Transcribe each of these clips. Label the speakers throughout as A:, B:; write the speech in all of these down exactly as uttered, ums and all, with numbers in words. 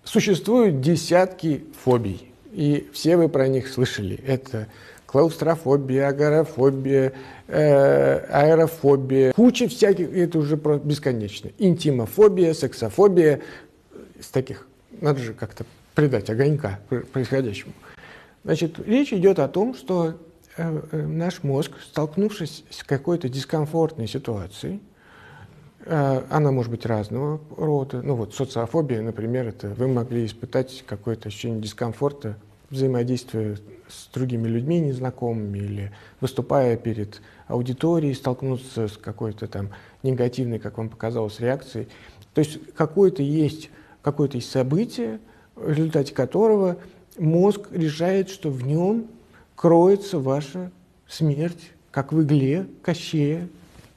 A: Существуют десятки фобий, и все вы про них слышали. Это клаустрофобия, агорафобия, э, аэрофобия, куча всяких, это уже просто бесконечно. Интимофобия, сексофобия, из таких надо же как-то придать огонька происходящему. Значит, речь идет о том, что э, э, наш мозг, столкнувшись с какой-то дискомфортной ситуацией, э, она может быть разного рода. Ну вот социофобия, например, это вы могли испытать какое-то ощущение дискомфорта, взаимодействия с другими людьми незнакомыми или выступая перед аудиторией, столкнуться с какой-то там негативной, как вам показалось, реакцией. То есть какое-то есть, какое-то есть событие, в результате которого мозг решает, что в нем кроется ваша смерть, как в игле Кощея.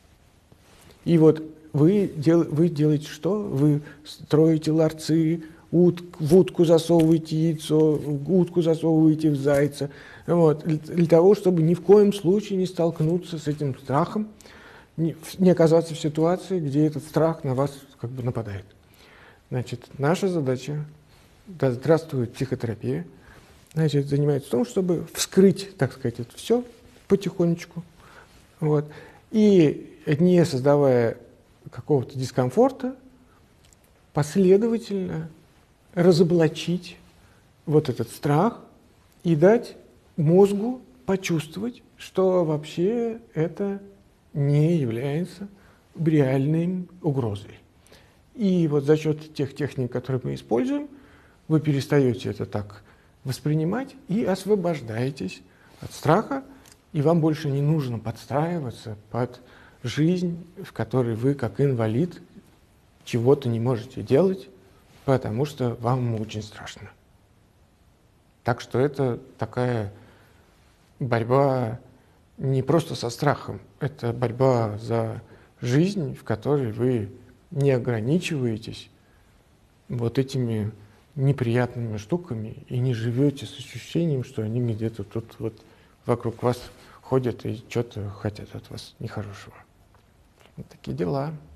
A: И вот вы, дел, вы делаете что? Вы строите ларцы, ут, в утку засовываете яйцо, в утку засовываете в зайца. Вот, для того, чтобы ни в коем случае не столкнуться с этим страхом, не, не оказаться в ситуации, где этот страх на вас как бы нападает. Значит, наша задача, да здравствует психотерапия, значит, занимается в том, чтобы вскрыть, так сказать, это все потихонечку, вот, и не создавая какого-то дискомфорта, последовательно разоблачить вот этот страх и дать мозгу почувствовать, что вообще это не является реальной угрозой. И вот за счет тех техник, которые мы используем, вы перестаете это так воспринимать и освобождаетесь от страха, и вам больше не нужно подстраиваться под жизнь, в которой вы, как инвалид, чего-то не можете делать, потому что вам очень страшно. Так что это такая борьба не просто со страхом, это борьба за жизнь, в которой вы не ограничиваетесь вот этими неприятными штуками и не живете с ощущением, что они где-то тут вот вокруг вас ходят и что-то хотят от вас нехорошего. Вот такие дела.